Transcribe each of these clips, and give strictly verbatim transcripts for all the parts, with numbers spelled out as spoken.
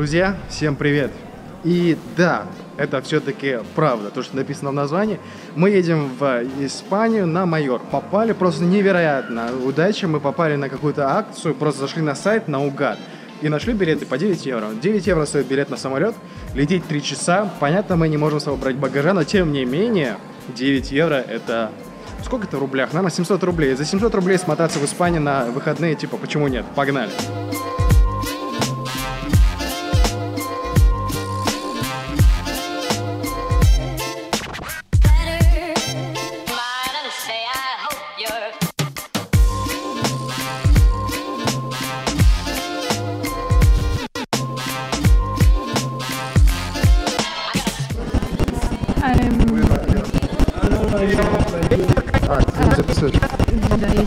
Друзья, всем привет! И да, это все-таки правда, то, что написано в названии. Мы едем в Испанию на Майор. Попали просто невероятно. Удача, мы попали на какую-то акцию, просто зашли на сайт наугад. И нашли билеты по девять евро. девять евро стоит билет на самолет, лететь три часа. Понятно, мы не можем с собой брать багажа, но тем не менее, девять евро это... Сколько это в рублях? Наверное, семьсот рублей. За семьсот рублей смотаться в Испании на выходные, типа, почему нет? Погнали! А, ты записываешь? Да, я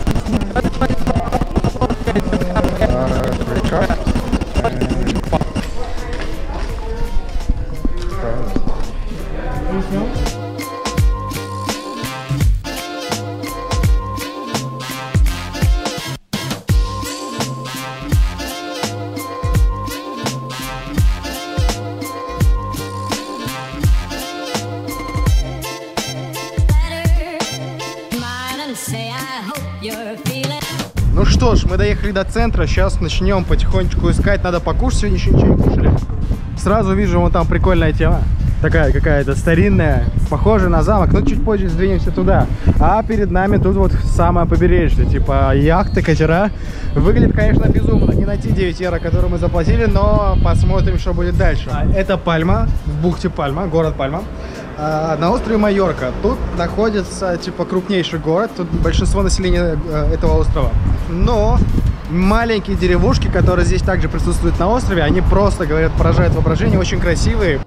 Ну что ж, мы доехали до центра, сейчас начнем потихонечку искать, надо покушать, сегодня еще ничего не кушали. Сразу вижу, вон там прикольная тема, такая какая-то старинная, похожая на замок, но чуть позже сдвинемся туда. А перед нами тут вот самое побережье, типа яхты, катера. Выглядит, конечно, безумно, не на те девять евро, которые мы заплатили, но посмотрим, что будет дальше. Это Пальма, в бухте Пальма, город Пальма. На острове Майорка. Тут находится, типа, крупнейший город. Тут большинство населения этого острова. Но маленькие деревушки, которые здесь также присутствуют на острове, они просто, говорят, поражают воображение, очень красивые.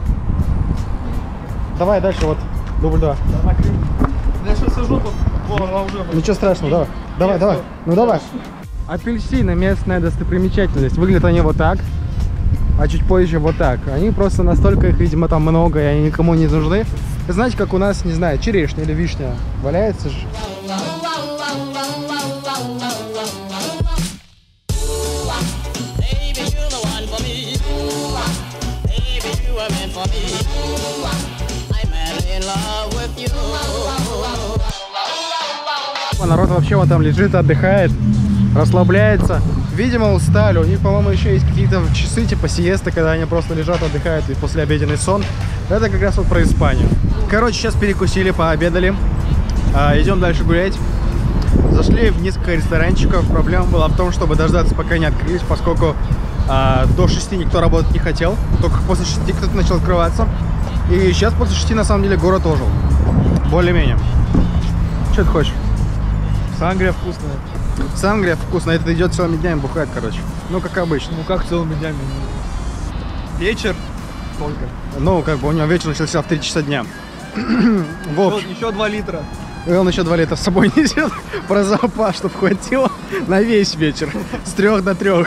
Давай дальше, вот, дубль два. Я сейчас сажу тут. Ничего страшного, давай. Давай, давай. Ну давай. Апельсины, местная достопримечательность. Выглядят они вот так. А чуть позже вот так. Они просто настолько их, видимо, там много, и они никому не нужны. Знаете, как у нас, не знаю, черешня или вишня валяется же. Народ вообще вот там лежит, отдыхает, расслабляется. Видимо, устали. У них, по-моему, еще есть какие-то часы, типа сиесты, когда они просто лежат, отдыхают, и послеобеденный сон. Это как раз вот про Испанию. Короче, сейчас перекусили, пообедали. А, идем дальше гулять. Зашли в несколько ресторанчиков. Проблема была в том, чтобы дождаться, пока не открылись, поскольку а, до шести никто работать не хотел. Только после шести кто-то начал открываться. И сейчас после шести, на самом деле, город ожил. Более-менее. Что ты хочешь? Сангрия вкусная. Сангрия вкусная, это идет целыми днями бухать, короче. Ну, как обычно. Ну, как целыми днями? Вечер только. Ну, как бы у него вечер начался в три часа дня. В общем, еще, еще два литра. И он еще два литра с собой несет про запас, чтобы хватило на весь вечер. С трех до трех.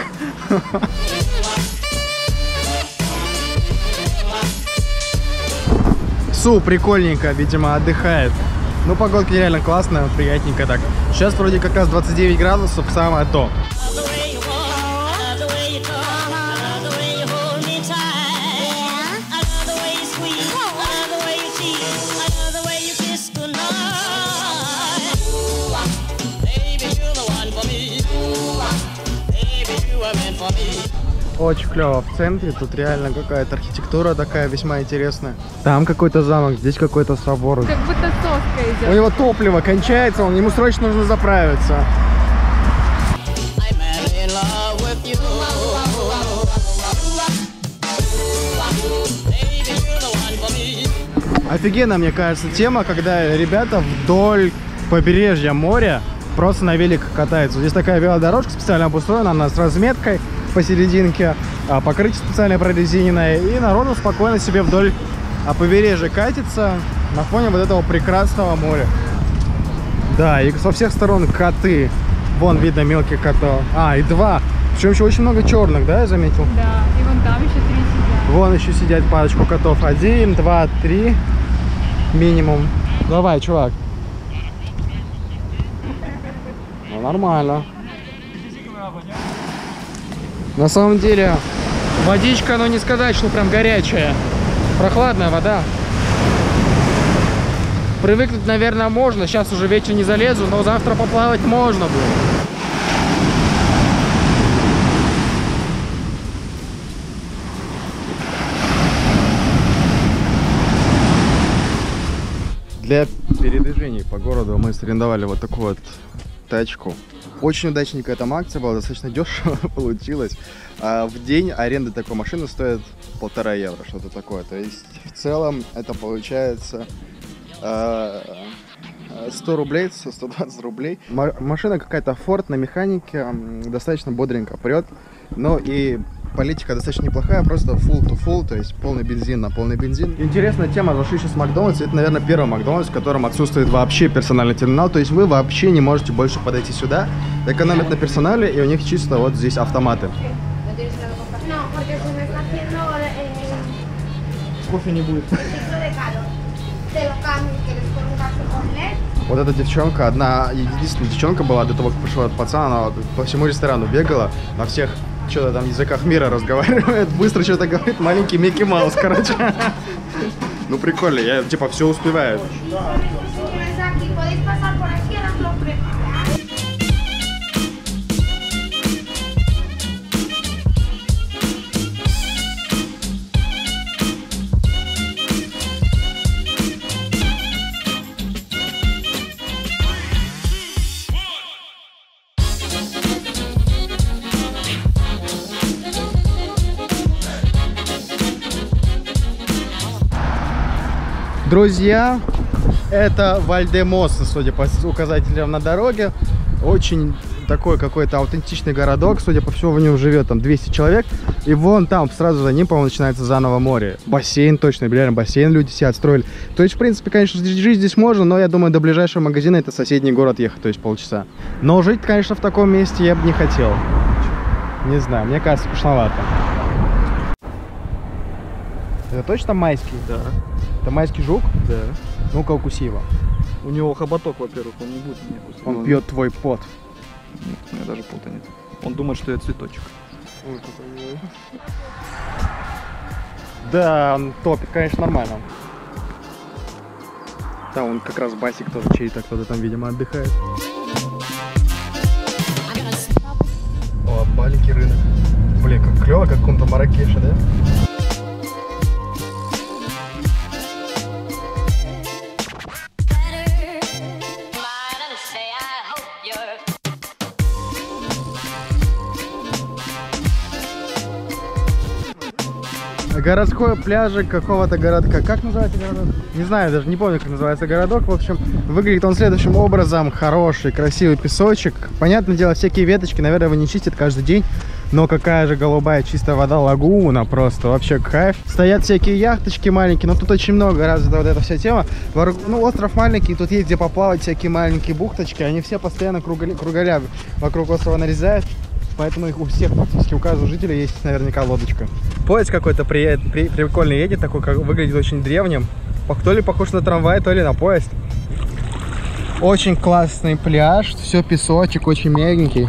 Су, прикольненько, видимо, отдыхает. Ну, погодка реально классная, приятненько так. Сейчас вроде как раз двадцать девять градусов, самое то. Очень клево в центре, тут реально какая-то архитектура такая весьма интересная. Там какой-то замок, здесь какой-то собор. как будто соска идет. У него топливо кончается, он, ему срочно нужно заправиться. Офигенно, мне кажется, тема, когда ребята вдоль побережья моря просто на великах катаются. Здесь такая велодорожка специально обустроена, она с разметкой посерединке, покрытие специально прорезиненное, и народу спокойно себе вдоль побережья катится на фоне вот этого прекрасного моря. Да, и со всех сторон коты. Вон видно мелких котов. А, и два. Причем еще очень много черных, да, я заметил? Да, и вон там еще три сидят. Вон еще сидят парочку котов. Один, два, три минимум. Давай, чувак. Ну, нормально. На самом деле, Водичка, ну не сказать, что прям горячая. Прохладная вода. Привыкнуть, наверное, можно. Сейчас уже вечер не залезу, но завтра поплавать можно будет. Для передвижений по городу мы сарендовали вот такую вот тачку. Очень удачненькая там акция была, достаточно дешево получилось. А в день аренда такой машины стоит полтора евро, что-то такое. То есть в целом это получается сто рублей, сто двадцать рублей. Машина какая-то Ford на механике, достаточно бодренько прет. Ну и политика достаточно неплохая, просто full to full, то есть полный бензин на полный бензин. Интересная тема, зашли сейчас в Макдональдс. Это, наверное, первый Макдональдс, в котором отсутствует вообще персональный терминал. То есть вы вообще не можете больше подойти сюда, экономят на персонале, и у них чисто вот здесь автоматы. Кофе не будет. Вот эта девчонка, одна единственная девчонка была до того, как пришел этот пацан, она по всему ресторану бегала, на всех что-то там языках мира разговаривает, быстро что-то говорит, маленький Микки Маус, короче. Ну прикольно, я типа все успеваю. Друзья, это Вальдемоса, судя по указателям на дороге. Очень такой какой-то аутентичный городок. Судя по всему, в нем живет там двести человек. И вон там, сразу за ним, по-моему, начинается заново море. Бассейн, точно, реально бассейн люди себе отстроили. То есть, в принципе, конечно, жить здесь можно, но я думаю, до ближайшего магазина это соседний город ехать, то есть полчаса. Но жить, конечно, в таком месте я бы не хотел. Не знаю, мне кажется, скучновато. Это точно майский? Да. Это майский жук? Да. Ну-ка, укуси его. У него хоботок, во-первых, он не будет меня кусать. Он пьет твой пот. Нет, у меня даже пота нет. Он думает, что я цветочек. Ой, какой милый. Да, он топит, конечно, нормально. Там он как раз басик тоже чей-то, кто-то там, видимо, отдыхает. О, маленький рынок. Блин, как клево, как в каком-то Марракеше, да? Городской пляжик какого-то городка. Как называется городок? Не знаю, даже не помню, как называется городок. В общем, выглядит он следующим образом. Хороший, красивый песочек. Понятное дело, всякие веточки, наверное, его не чистят каждый день. Но какая же голубая чистая вода, лагуна просто. Вообще кайф. Стоят всякие яхточки маленькие, но тут очень много развита вот эта вся тема. Ну, остров маленький, тут есть где поплавать, всякие маленькие бухточки. Они все постоянно кругаля, кругаля вокруг острова нарезают. Поэтому их у всех, практически у каждого жителя есть наверняка лодочка. Поезд какой-то при, при, прикольный едет, такой, как выглядит очень древним. То ли похож на трамвай, то ли на поезд. Очень классный пляж, все песочек, очень мягенький.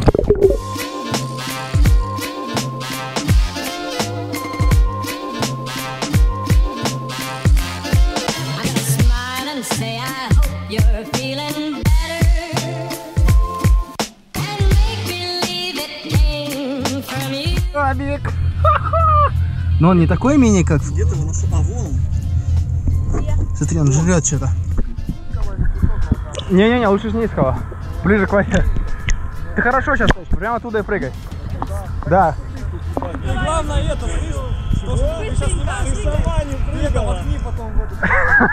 Но он не такой мини, как... Где-то он нашел. А, вон он. Смотри, он жрет что-то. Не-не-не, лучше снизь кого. Ближе к воде. Ты хорошо сейчас, прямо оттуда и прыгай. Да. И главное это, слышишь, что ты сейчас снимаешь, ты сама не прыгала. Воткни потом в эту...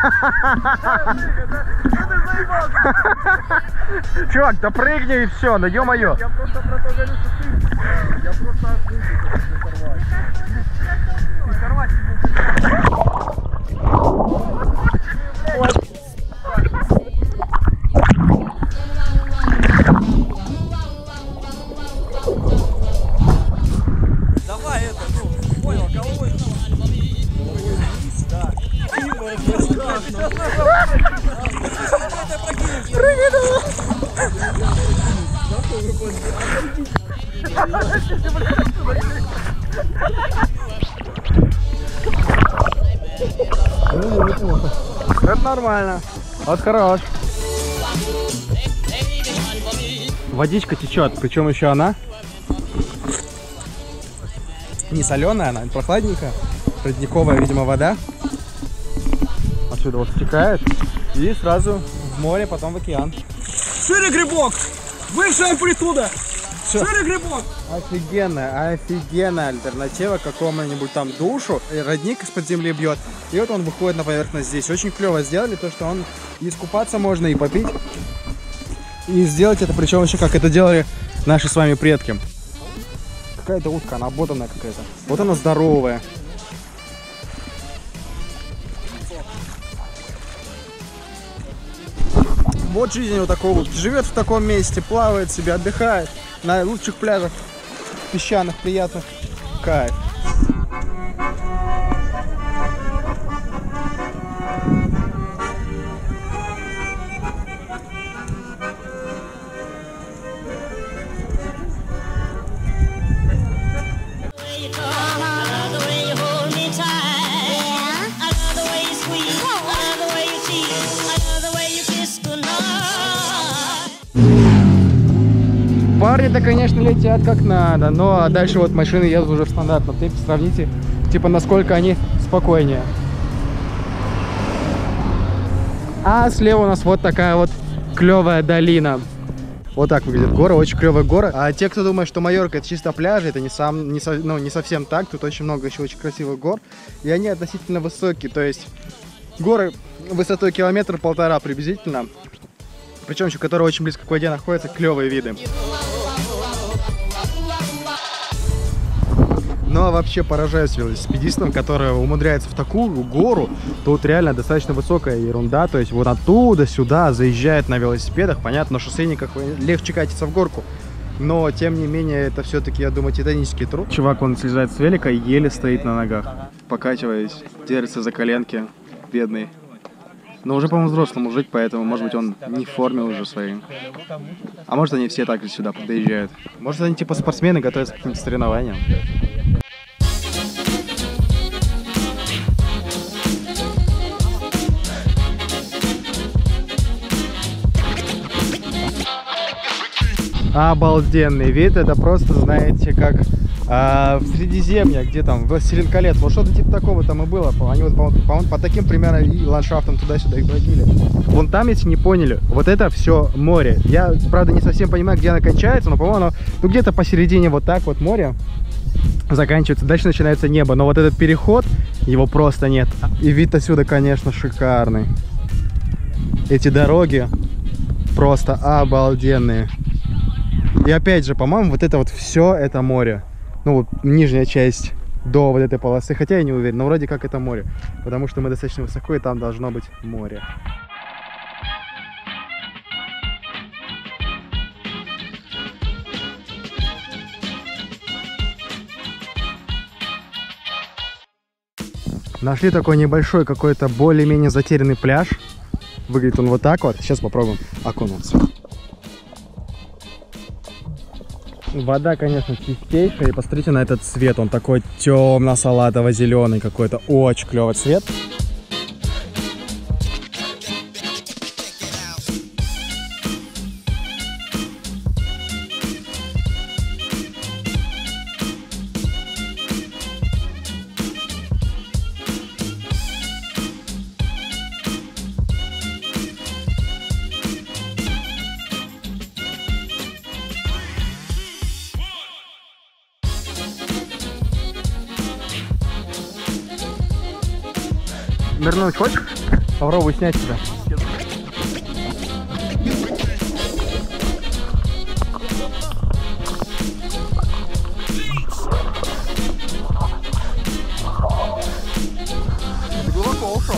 Чувак, да прыгни и все, ну ё-моё. Я просто про то говорю, что ты... Я просто отвыкну сорвать. И сорвать давай это, ну, понял, головой. Да. Прыгай давай. Это нормально. Вот хорош. Водичка течет, причем еще она не соленая, она прохладненькая. Родниковая, видимо, вода. Отсюда вот стекает. И сразу в море, потом в океан. Шире грибок! Выше амплитуда! Шире грибок! Офигенная, офигенная альтернатива к какому-нибудь там душу. И родник из-под земли бьет. И вот он выходит на поверхность здесь. Очень клево сделали то, что он и искупаться можно, и попить. И сделать это, причем еще как это делали наши с вами предки. Какая-то утка, она обмотанная какая-то. Вот она здоровая. Вот жизнь вот такого вот. Живет в таком месте, плавает себе, отдыхает на лучших пляжах, песчаных, приятных. Кайф. Парни-то, конечно, летят как надо, но дальше вот машины едут уже в стандартном темпе. Сравните, типа, насколько они спокойнее. А слева у нас вот такая вот клевая долина. Вот так выглядит гора, очень клевая гора. А те, кто думает, что Майорка это чисто пляжи, это не, сам, не, со, ну, не совсем так. Тут очень много еще очень красивых гор. И они относительно высокие, то есть горы высотой километр-полтора приблизительно. Причем еще, которые очень близко к воде находятся, клевые виды. Ну а вообще поражаюсь велосипедистам, которые умудряются в такую гору. Тут реально достаточно высокая ерунда. То есть вот оттуда сюда заезжает на велосипедах. Понятно, на шоссейниках легче катиться в горку. Но тем не менее это все-таки, я думаю, титанический труд. Чувак, он слезает с велика и еле стоит на ногах. Покачиваясь, держится за коленки, бедный. Но уже, по-моему, взрослый мужик, поэтому, может быть, он не в форме уже своей. А может, они все так же сюда подъезжают. Может, они типа спортсмены, готовятся к каким-то соревнованиям. Обалденный вид, это просто, знаете, как а, в Средиземье, где там «Властелин колец», вот что-то типа такого там и было. Они вот по, по, по таким примерно и ландшафтам туда-сюда их бродили. Вон там, если не поняли, вот это все море. Я, правда, не совсем понимаю, где оно кончается, но, по-моему, оно ну, где-то посередине вот так вот море заканчивается, дальше начинается небо. Но вот этот переход, его просто нет. И вид отсюда, конечно, шикарный. Эти дороги просто обалденные. И опять же, по-моему, вот это вот все это море. Ну вот нижняя часть до вот этой полосы. Хотя я не уверен, но вроде как это море. Потому что мы достаточно высоко, и там должно быть море. Нашли такой небольшой какой-то более-менее затерянный пляж. Выглядит он вот так вот. Сейчас попробуем окунуться. Вода, конечно, чистейшая. И посмотрите на этот цвет. Он такой темно-салатово-зеленый какой-то. Очень клевый цвет. Нырнуть хочешь? Попробуй снять себя. Ты глубоко ушел.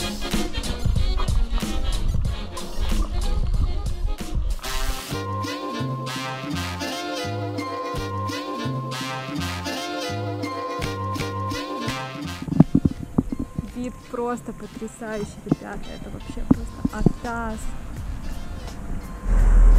Вид просто потрясающий, ребята. Это вообще просто атас.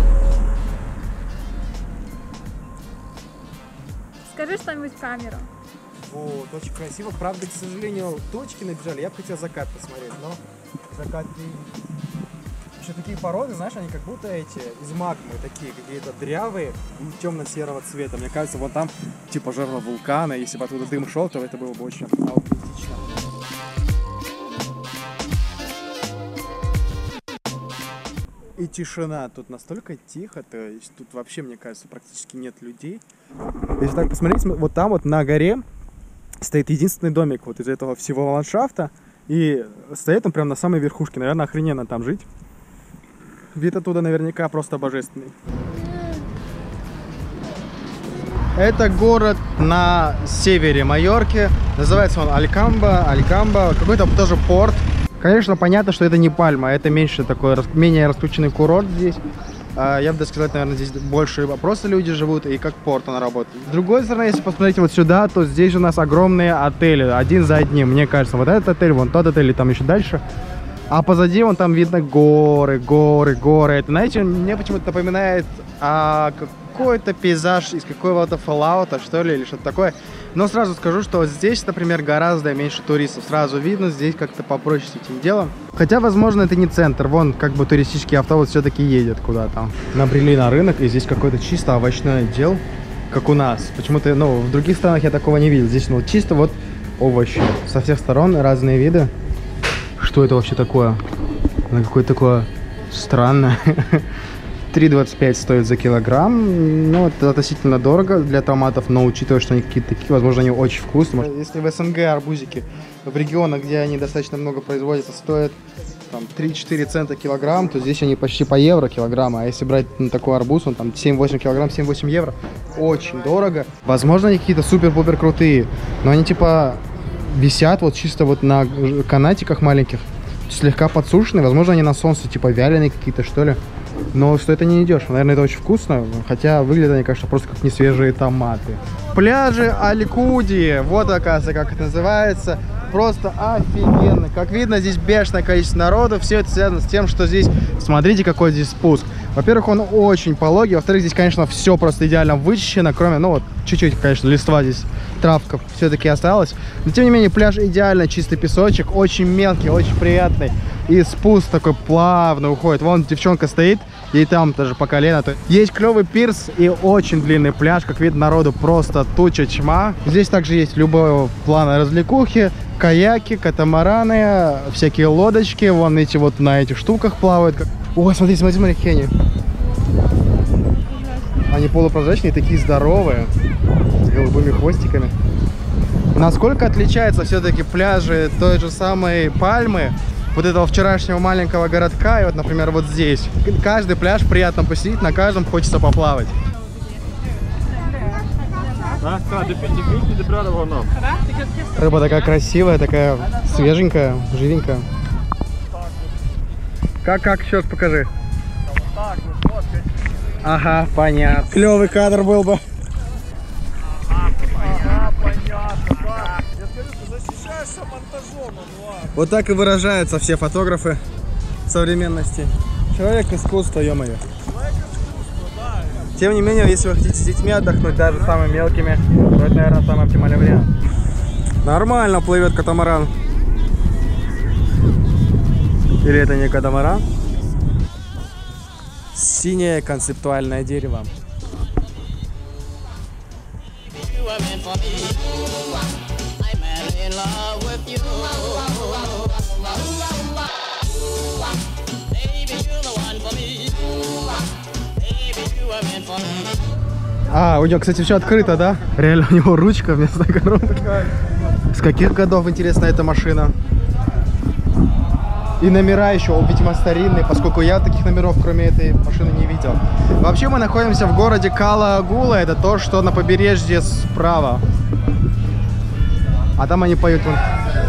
Скажи что-нибудь в камеру. Вот, очень красиво. Правда, к сожалению, тучки набежали. Я бы хотел закат посмотреть, но закат не... Еще такие породы, знаешь, они как будто эти из магмы, такие какие-то дрявые и темно-серого цвета. Мне кажется, вот там типа жерло вулкана. Если бы оттуда дым шел, то это было бы очень аутентично. И тишина. Тут настолько тихо, то есть тут вообще, мне кажется, практически нет людей. Если так посмотреть, вот там вот на горе стоит единственный домик вот из этого всего ландшафта. И стоит он прям на самой верхушке. Наверное, охрененно там жить. Вид оттуда наверняка просто божественный. Это город на севере Майорки. Называется он Алькамба. Алькамба. Какой-то тоже порт. Конечно, понятно, что это не Пальма. Это меньше такой, менее раскрученный курорт здесь. Я бы даже сказал, наверное, здесь больше просто люди живут и как порт он работает. С другой стороны, если посмотреть вот сюда, то здесь у нас огромные отели. Один за одним. Мне кажется, вот этот отель, вон тот отель, и там еще дальше. А позади вон там видно горы, горы, горы. Это, знаете, мне почему-то напоминает а, какой-то пейзаж из какого-то Fallout, что ли, или что-то такое. Но сразу скажу, что вот здесь, например, гораздо меньше туристов. Сразу видно, здесь как-то попроще с этим делом. Хотя, возможно, это не центр. Вон, как бы туристический автобус все-таки едет куда-то. Набрели на рынок, и здесь какой-то чисто овощной отдел, как у нас. Почему-то, ну, в других странах я такого не видел. Здесь, ну, чисто вот овощи. Со всех сторон разные виды. Что это вообще такое? Оно какое-то такое странное. три двадцать пять стоит за килограмм. Ну, это относительно дорого для томатов, но учитывая, что они какие-то такие, возможно, они очень вкусные. Если в СНГ арбузики в регионах, где они достаточно много производятся, стоят три-четыре цента килограмм, то здесь они почти по евро килограмм. А если брать ну, такой арбуз, он там семь-восемь килограмм, семь-восемь евро. Очень дорого. Возможно, они какие-то супер-пупер крутые, но они типа висят вот чисто вот на канатиках маленьких, слегка подсушенные. Возможно, они на солнце типа вяленые какие-то, что ли. Но что это не идешь. Наверное, это очень вкусно. Хотя выглядят они, конечно, просто как несвежие томаты. Пляжи Аль-Куди. Вот, оказывается, как это называется. Просто офигенно. Как видно, здесь бешеное количество народу. Все это связано с тем, что здесь... Смотрите, какой здесь спуск. Во-первых, он очень пологий. Во-вторых, здесь, конечно, все просто идеально вычищено. Кроме, ну вот, чуть-чуть, конечно, листва здесь, травка все-таки осталась. Но, тем не менее, пляж идеально чистый песочек. Очень мелкий, очень приятный. И спуск такой плавно уходит. Вон девчонка стоит. И там даже по колено. Есть клевый пирс и очень длинный пляж. Как видно, народу просто туча тьма. Здесь также есть любого плана развлекухи. Каяки, катамараны, всякие лодочки. Вон эти вот на этих штуках плавают. Ой, смотри, смотри, смотри, Хенни. Они полупрозрачные, такие здоровые. С голубыми хвостиками. Насколько отличаются все-таки пляжи той же самой Пальмы, вот этого вчерашнего маленького городка, и вот, например, вот здесь. Каждый пляж приятно посидеть, на каждом хочется поплавать. Рыба такая красивая, такая свеженькая, живенькая. Как, как, сейчас покажи. Ага, понятно. Клевый кадр был бы. Вот так и выражаются все фотографы современности. Человек искусства, ё-моё. Тем не менее, если вы хотите с детьми отдохнуть, даже самыми мелкими, то это, наверное, самый оптимальный вариант. Нормально плывет катамаран. Или это не катамаран? Синее концептуальное дерево. А, у него, кстати, все открыто, да? Реально, у него ручка вместо коробки. С каких годов, интересно, эта машина? И номера еще, видимо, старинные, поскольку я таких номеров, кроме этой машины, не видел. Вообще, мы находимся в городе Кала-Агула. Это то, что на побережье справа. А там они поют. Вон.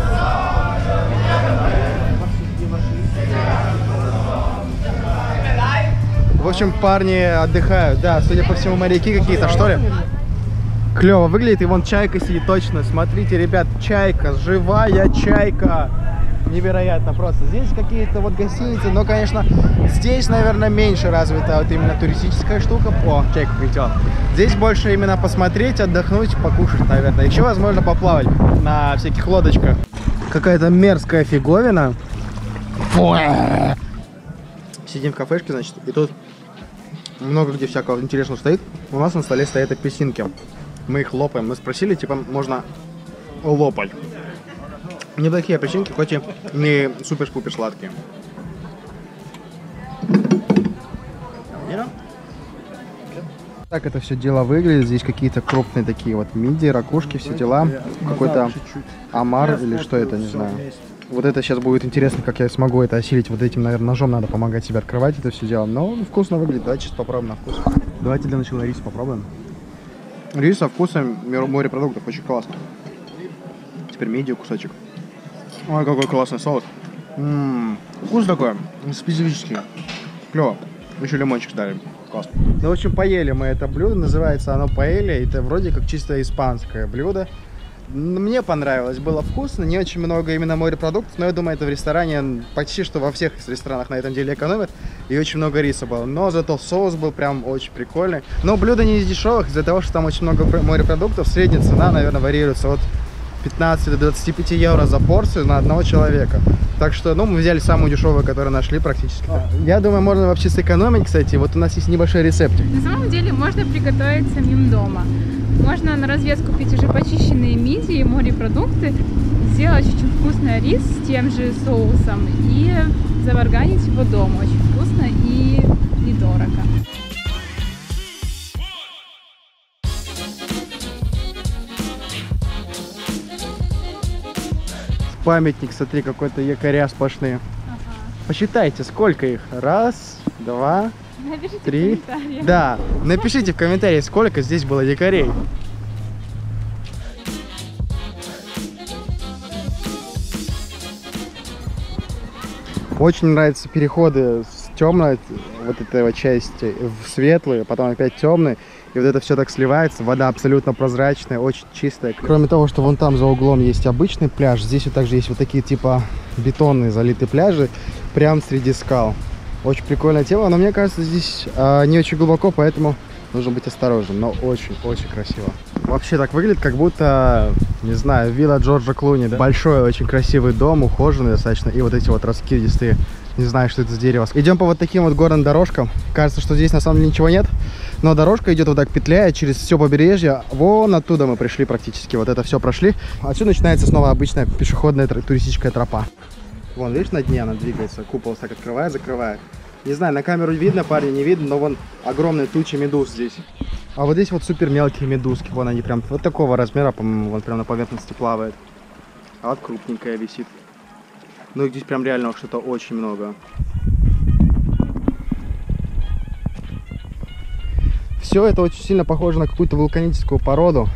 В общем, парни отдыхают. Да, судя по всему, моряки какие-то, что ли? Клево выглядит. И вон чайка сидит точно. Смотрите, ребят, чайка. Живая чайка. невероятно просто. Здесь какие-то вот гостиницы, но, конечно, здесь, наверное, меньше развита вот именно туристическая штука. О, чайка прилетела. Здесь больше именно посмотреть, отдохнуть, покушать, наверное. Еще, возможно, поплавать на всяких лодочках. Какая-то мерзкая фиговина. Сидим в кафешке, значит, и тут много где всякого интересного стоит. У нас на столе стоят апельсинки. Мы их лопаем. Мы спросили, типа, можно лопать. Неплохие апельсинки, хоть и не супер-пупер сладкие. Так это все дело выглядит. Здесь какие-то крупные такие вот мидии, ракушки, все дела. Какой-то омар или что это, не знаю. Вот это сейчас будет интересно, как я смогу это осилить. Вот этим, наверное, ножом надо помогать себе открывать это все дело. Но вкусно выглядит. Давайте сейчас попробуем на вкус. Давайте для начала рис попробуем. Рис со вкусом морепродуктов. Очень классно. Теперь мидию кусочек. Ой, какой классный соус. М-м-м. Вкус такой специфический. Клево. Еще лимончик дали. Классно. Ну, в общем, поели мы это блюдо. Называется оно паэлья. Это вроде как чисто испанское блюдо. Мне понравилось, было вкусно, не очень много именно морепродуктов, но я думаю, это в ресторане, почти что во всех ресторанах на этом деле экономят, и очень много риса было, но зато соус был прям очень прикольный. Но блюдо не из дешевых, из-за того, что там очень много морепродуктов, средняя цена, наверное, варьируется от пятнадцати до двадцати пяти евро за порцию на одного человека. Так что, ну, мы взяли самую дешевую, которую нашли практически. Я думаю, можно вообще сэкономить, кстати, вот у нас есть небольшой рецептик. На самом деле можно приготовить самим дома. Можно на развес купить уже почищенные мидии, морепродукты, сделать очень вкусный рис с тем же соусом и заварганить его дома. Очень вкусно и недорого. Памятник, смотри, какой-то якоря сплошные. Ага. Посчитайте, сколько их. Раз, два, Напишите три. в комментариях. Да, напишите в комментариях, сколько здесь было якорей. Очень нравятся переходы с темной вот этой вот части в светлую, потом опять темный. И вот это все так сливается. Вода абсолютно прозрачная, очень чистая. Кроме того, что вон там за углом есть обычный пляж, здесь вот также есть вот такие типа бетонные залитые пляжи, прямо среди скал. Очень прикольная тема, но мне кажется, здесь э, не очень глубоко, поэтому нужно быть осторожным. Но очень-очень красиво. Вообще так выглядит, как будто, не знаю, вилла Джорджа Клуни, да? Большой, очень красивый дом, ухоженный достаточно. И вот эти вот раскидистые, не знаю, что это за дерево. Идем по вот таким вот горным дорожкам. Кажется, что здесь на самом деле ничего нет. Но дорожка идет вот так, петляя через все побережье. Вон оттуда мы пришли практически. Вот это все прошли. Отсюда начинается снова обычная пешеходная туристическая тропа. Вон, видишь, на дне она двигается. Купол так открывает, закрывает. Не знаю, на камеру видно, парни, не видно, но вон огромные тучи медуз здесь. А вот здесь вот супер мелкие медузки. Вон они прям вот такого размера, по-моему, вон прям на поверхности плавает. А вот крупненькая висит. Ну, здесь прям реально что-то очень много. Все это очень сильно похоже на какую-то вулканическую породу.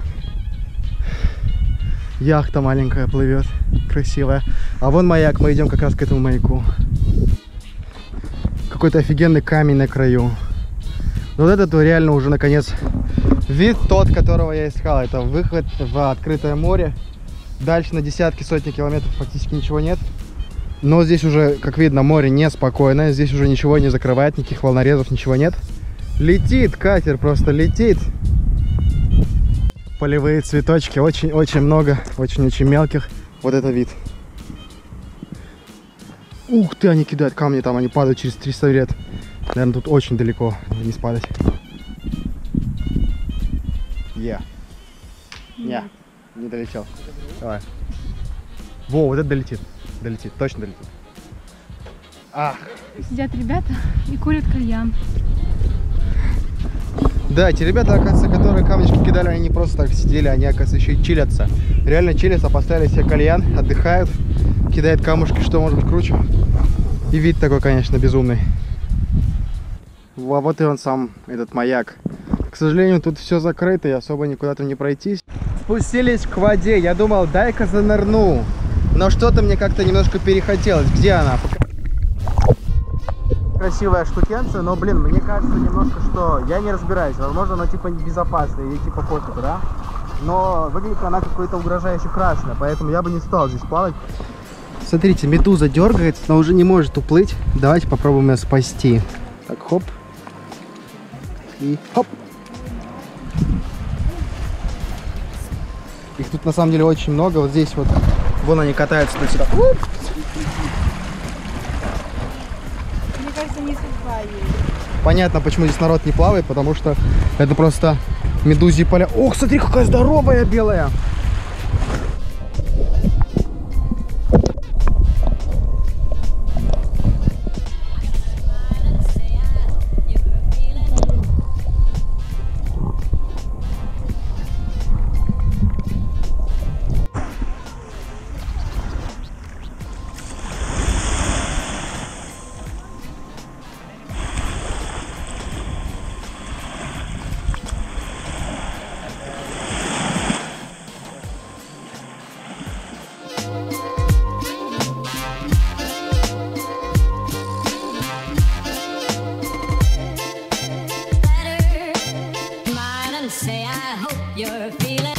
Яхта маленькая плывет, красивая. А вон маяк, мы идем как раз к этому маяку. Какой-то офигенный камень на краю. Вот этот реально уже наконец вид тот, которого я искал. Это выход в открытое море. Дальше на десятки, сотни километров практически ничего нет. Но здесь уже, как видно, море неспокойное. Здесь уже ничего не закрывает, никаких волнорезов, ничего нет. Летит катер, просто летит. Полевые цветочки, очень-очень много, очень-очень мелких. Вот это вид. Ух ты, они кидают камни, там они падают через триста лет. Наверное, тут очень далеко не спадать. Я. Yeah. Не, не долетел. Давай. Во, вот это долетит. Долетит, точно долетит. Ах. Сидят ребята и курят кальян. Да, те ребята, оказывается, которые камешки кидали, они не просто так сидели, они, оказывается, еще и чилятся. Реально чилятся, поставили себе кальян, отдыхают, кидают камушки, что может быть круче. И вид такой, конечно, безумный. А вот и он сам, этот маяк. К сожалению, тут все закрыто, и особо никуда там не пройтись. Спустились к воде, я думал, дай-ка занырну. Но что-то мне как-то немножко перехотелось. Где она? Красивая штукенция, но, блин, мне кажется немножко, что я не разбираюсь. Возможно, она типа безопасная или типа пофигу, да? Но выглядит она какой-то угрожающе красная, поэтому я бы не стал здесь плавать. Смотрите, медуза дергается, но уже не может уплыть. Давайте попробуем ее спасти. Так, хоп. И хоп. Их тут на самом деле очень много. Вот здесь вот. Вон они катаются туда-сюда. Мне кажется, не судьба ей. Понятно, почему здесь народ не плавает, потому что это просто медузьи поля. Ох, смотри, какая здоровая белая. Say I hope you're feeling.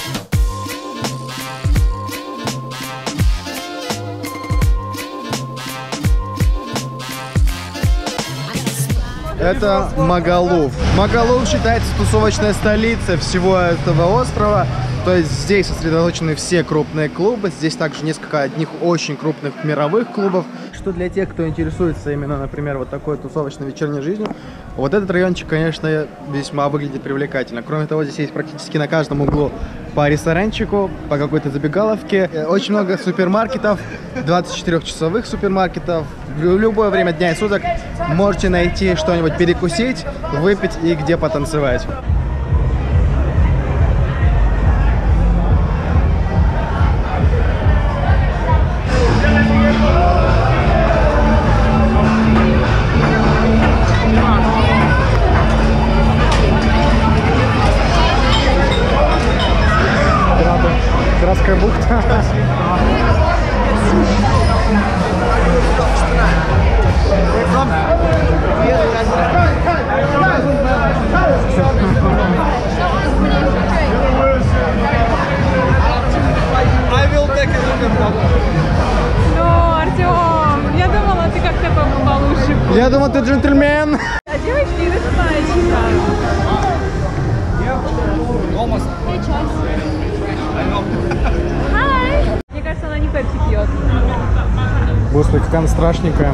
Это Магалуф. Магалуф считается тусовочной столицей всего этого острова. То есть здесь сосредоточены все крупные клубы. Здесь также несколько одних очень крупных мировых клубов. Что для тех, кто интересуется именно, например, вот такой тусовочной вечерней жизнью, вот этот райончик, конечно, весьма выглядит привлекательно. Кроме того, здесь есть практически на каждом углу по ресторанчику, по какой-то забегаловке. Очень много супермаркетов, двадцатичетырёхчасовых супермаркетов. В любое время дня и суток можете найти что-нибудь перекусить, выпить и где потанцевать. Краткая бухта. Ну, Артем, я думала, ты как-то получше. Я думал, ты джентльмен. А девочки, это знаю, читаю. Хай! Мне кажется, она не пепси пьет. Господи, какая она страшненькая.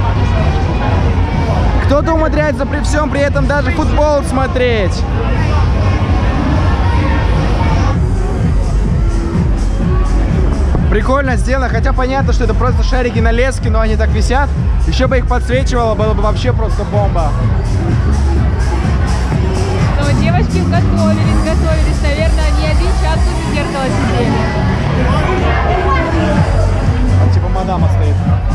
Кто-то умудряется при всем при этом даже футбол смотреть. Прикольно сделано, хотя понятно, что это просто шарики на леске, но они так висят. Еще бы их подсвечивало, было бы вообще просто бомба. Но девочки готовились, готовились. Наверное, они один час тут у зеркала сидели. Там типа мадама стоит.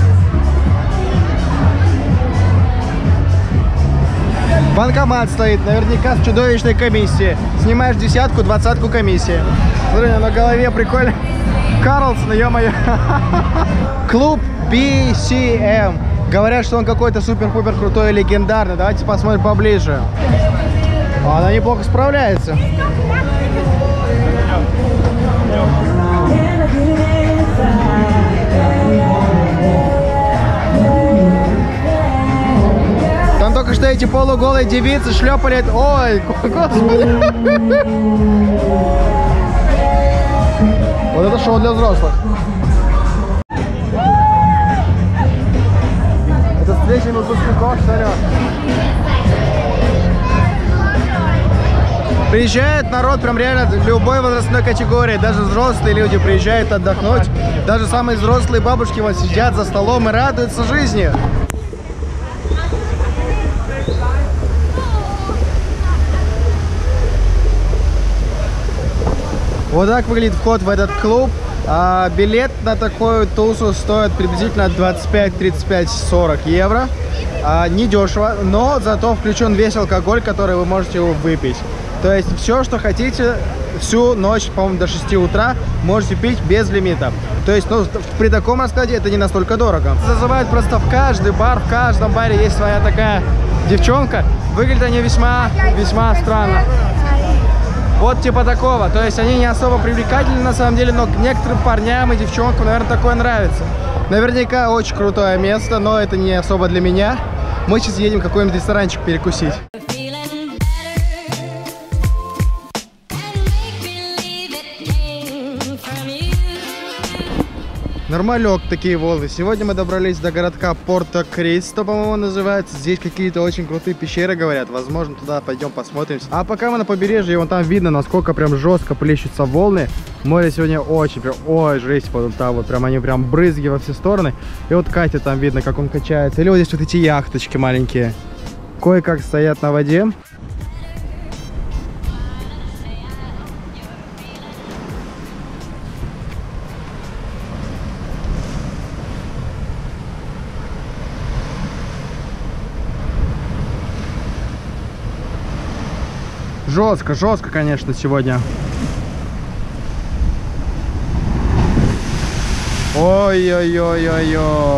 Банкомат стоит, наверняка с чудовищной комиссией. Снимаешь десятку, двадцатку комиссии. Смотри, на голове прикольно. Карлсон, ё-моё. Клуб би си эм. Говорят, что он какой-то супер-пупер крутой и легендарный. Давайте посмотрим поближе. Она неплохо справляется. Там только что эти полуголые девицы шлепали. Ой, господи. Вот это шоу для взрослых. Это встреча выпускников, что ли? Приезжает народ прям реально любой возрастной категории. Даже взрослые люди приезжают отдохнуть. Даже самые взрослые бабушки вот сидят за столом и радуются жизни. Вот так выглядит вход в этот клуб. А билет на такую тусу стоит приблизительно двадцать пять, тридцать пять, сорок евро. А, не дешево, но зато включен весь алкоголь, который вы можете выпить. То есть все, что хотите, всю ночь, по-моему, до шести утра можете пить без лимита. То есть, ну, при таком раскладе это не настолько дорого. Зазывают просто в каждый бар, в каждом баре есть своя такая девчонка. Выглядят они весьма, весьма странно. Вот типа такого. То есть они не особо привлекательны на самом деле, но некоторым парням и девчонкам, наверное, такое нравится. Наверняка очень крутое место, но это не особо для меня. Мы сейчас едем в какой-нибудь ресторанчик перекусить. Feeling better and make believe it came from you. Нормалек такие волны. Сегодня мы добрались до городка Порто-Кристо, по-моему, называется. Здесь какие-то очень крутые пещеры, говорят. Возможно, туда пойдем посмотрим. А пока мы на побережье, вон там видно, насколько прям жестко плещутся волны. Море сегодня очень прям, ой, жесть, вот там вот прям они прям брызги во все стороны. И вот Катя там видно, как он качается. Или вот здесь вот эти яхточки маленькие. Кое-как стоят на воде. Жестко, жестко, конечно, сегодня. Ой-ой-ой-ой-ой.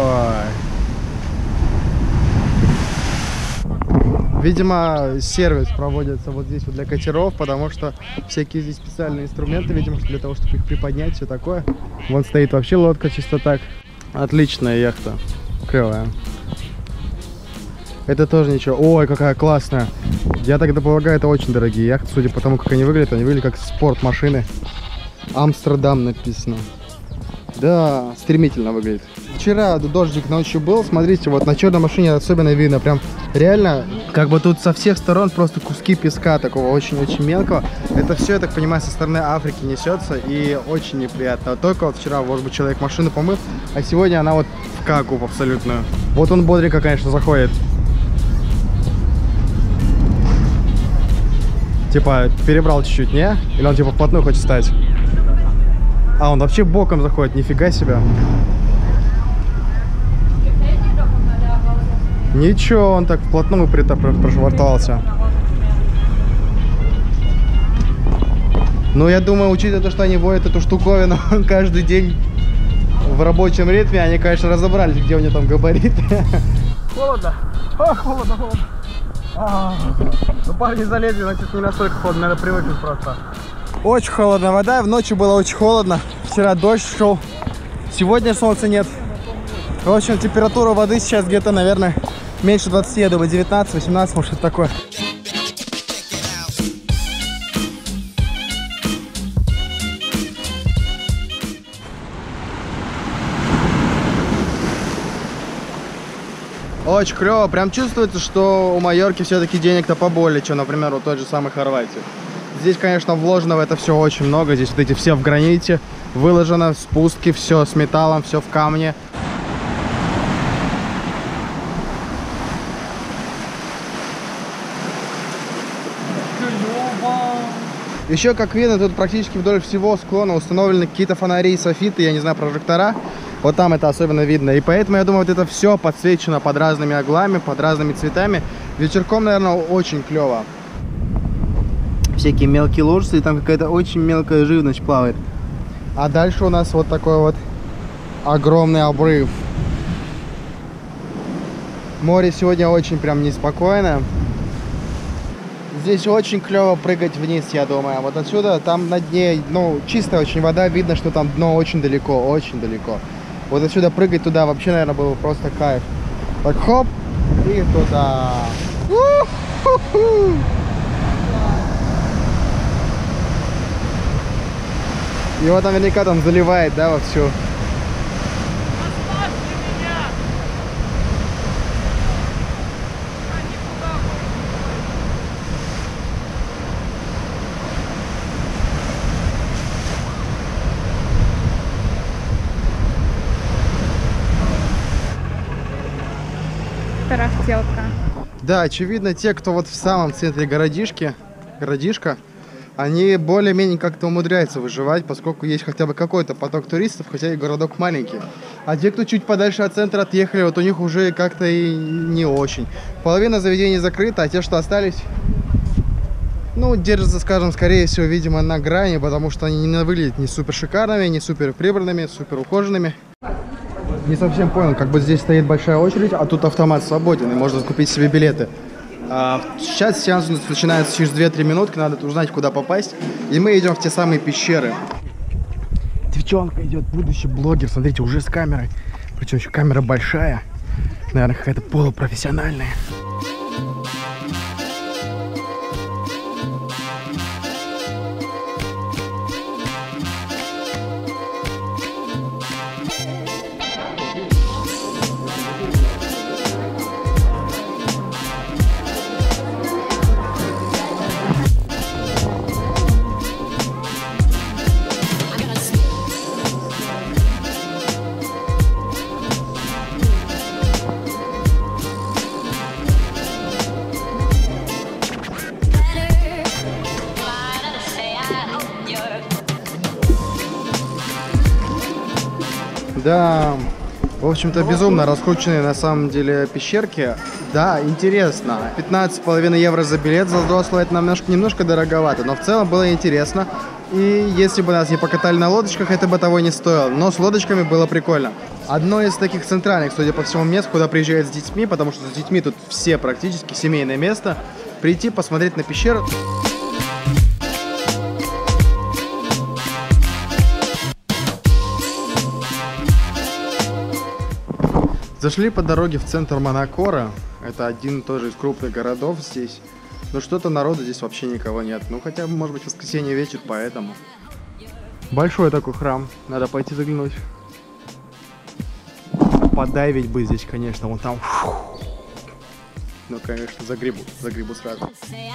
Видимо, сервис проводится вот здесь вот для катеров, потому что всякие здесь специальные инструменты, видимо, для того, чтобы их приподнять, все такое. Вон стоит вообще лодка чисто так. Отличная яхта. Клевая. Это тоже ничего. Ой, какая классная. Я тогда полагаю, это очень дорогие яхты. Судя по тому, как они выглядят, они выглядят как спортмашины. Амстердам написано. Да, стремительно выглядит. Вчера дождик ночью был. Смотрите, вот на черной машине особенно видно. Прям реально, как бы тут со всех сторон просто куски песка такого очень-очень мелкого. Это все, я так понимаю, со стороны Африки несется. И очень неприятно. Только вот вчера, может быть, человек машину помыл, а сегодня она вот в каку абсолютную. Вот он бодренько, конечно, заходит. Типа, перебрал чуть-чуть, не? Или он типа вплотную хочет стать? А, он вообще боком заходит, нифига себе. Ничего, он так вплотную прошвартовался. Ну, я думаю, учитывая то, что они водят эту штуковину каждый день в рабочем ритме, они, конечно, разобрались, где у него там габариты. Холодно. О, холодно, холодно. А, ну, парни залезли, значит, не настолько холодно, надо привыкнуть просто. Очень холодная вода, ночью было очень холодно. Вчера дождь шел, сегодня солнца нет. В общем, температура воды сейчас где-то, наверное, меньше двадцати, я думаю, девятнадцать-восемнадцать, может, что-то такое. Очень клево, прям чувствуется, что у Майорки все-таки денег-то поболее, чем, например, у той же самой Хорватии. Здесь, конечно, вложено в это все очень много. Здесь вот эти все в граните, выложено, спуски, все с металлом, все в камне. Еще, как видно, тут практически вдоль всего склона установлены какие-то фонари, софиты, я не знаю, прожектора. Вот там это особенно видно. И поэтому, я думаю, вот это все подсвечено под разными углами, под разными цветами. Вечерком, наверное, очень клево. Всякие мелкие лужицы, и там какая-то очень мелкая живность плавает. А дальше у нас вот такой вот огромный обрыв. Море сегодня очень прям неспокойно. Здесь очень клево прыгать вниз, я думаю. Вот отсюда, там на дне, ну, чистая очень вода, видно, что там дно очень далеко, очень далеко. Вот отсюда прыгать туда вообще, наверное, было просто кайф. Так, хоп, и туда. У-ху-ху. И вот наверняка там заливает, да, вовсю. Тарахтелка. Да, очевидно, те, кто вот в самом центре городишки, городишка, они более-менее как-то умудряются выживать, поскольку есть хотя бы какой-то поток туристов, хотя и городок маленький. А те, кто чуть подальше от центра отъехали, вот у них уже как-то и не очень. Половина заведений закрыта, а те, что остались, ну, держатся, скажем, скорее всего, видимо, на грани, потому что они не выглядят ни супер шикарными, ни супер прибранными, супер ухоженными. Не совсем понял, как бы здесь стоит большая очередь, а тут автомат свободен, и можно купить себе билеты. А, сейчас сеанс начинается через две-три минутки, надо узнать, куда попасть. И мы идем в те самые пещеры. Девчонка идет, будущий блогер, смотрите, уже с камерой. Причем еще камера большая, наверное, какая-то полупрофессиональная. Да, в общем-то, безумно раскрученные на самом деле пещерки. Да, интересно. пятнадцать с половиной евро за билет, за взрослого это немножко, немножко дороговато, но в целом было интересно. И если бы нас не покатали на лодочках, это бы того не стоило. Но с лодочками было прикольно. Одно из таких центральных, судя по всему, мест, куда приезжают с детьми, потому что с детьми тут все практически семейное место. Прийти, посмотреть на пещеру. Зашли по дороге в центр Манакора. Это один тоже из крупных городов здесь. Но что-то народу здесь вообще никого нет. Ну, хотя бы, может быть, воскресенье вечер, поэтому. Большой такой храм. Надо пойти заглянуть. Подайвить бы здесь, конечно, вон там. Ну, конечно, загребу. Загребу сразу.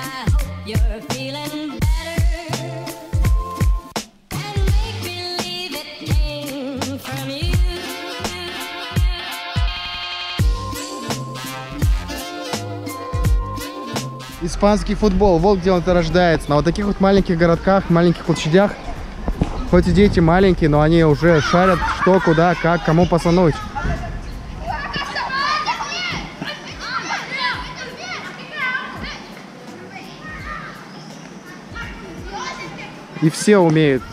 Испанский футбол, вот где он-то рождается. На вот таких вот маленьких городках, маленьких площадях. Хоть и дети маленькие, но они уже шарят, что, куда, как, кому пасануть. И все умеют.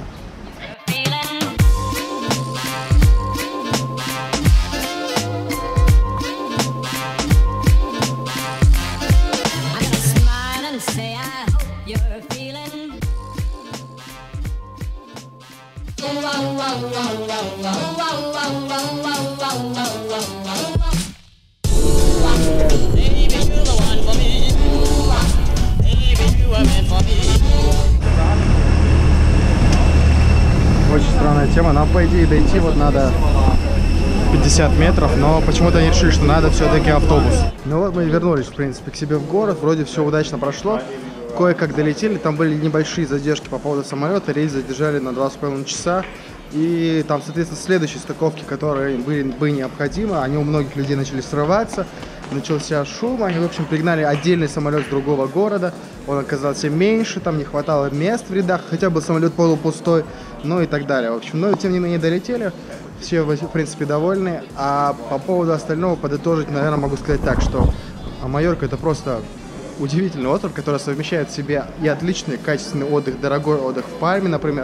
Очень странная тема. Нам, по идее, дойти вот надо пятьдесят метров, но почему-то они решили, что надо все-таки автобус. Ну вот мы вернулись, в принципе, к себе в город. Вроде все удачно прошло. Кое-как долетели. Там были небольшие задержки по поводу самолета. Рейс задержали на два с половиной часа. И там, соответственно, следующие стыковки, которые были, были необходимы, они у многих людей начали срываться. Начался шум, они, в общем, пригнали отдельный самолет с другого города. Он оказался меньше, там не хватало мест в рядах, хотя бы самолет полупустой, ну и так далее. В общем, но тем не менее долетели, все, в принципе, довольны. А по поводу остального подытожить, наверное, могу сказать так, что Майорка — это просто удивительный остров, который совмещает в себе и отличный качественный отдых, дорогой отдых в Пальме, например,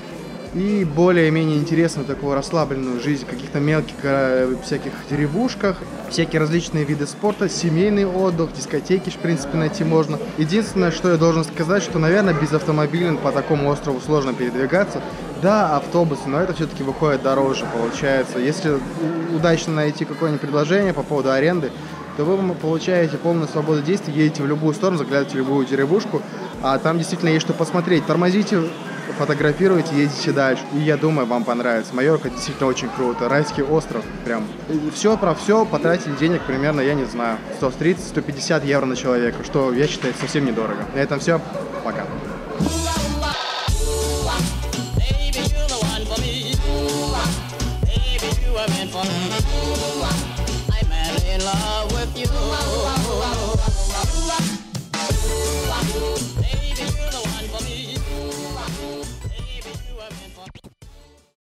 и более-менее интересную такую расслабленную жизнь в каких-то мелких э, всяких деревушках, всякие различные виды спорта, семейный отдых, дискотеки, в принципе, найти можно. Единственное, что я должен сказать, что, наверное, без автомобиля по такому острову сложно передвигаться. Да, автобусы, но это все-таки выходит дороже, получается. Если удачно найти какое-нибудь предложение по поводу аренды, то вы получаете полную свободу действий, едете в любую сторону, заглядываете в любую деревушку, а там действительно есть что посмотреть. Тормозите, фотографируйте, едете дальше. И я думаю, вам понравится. Майорка действительно очень круто. Райский остров. Прям. Все про все потратили денег примерно, я не знаю, сто тридцать — сто пятьдесят евро на человека, что я считаю совсем недорого. На этом все. Пока. I'm madly in love with you.